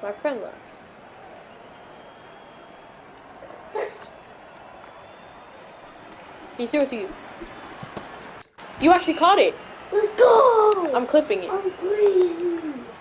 My friend left. He threw it to you. You actually caught it. Let's go! I'm clipping it. I'm crazy.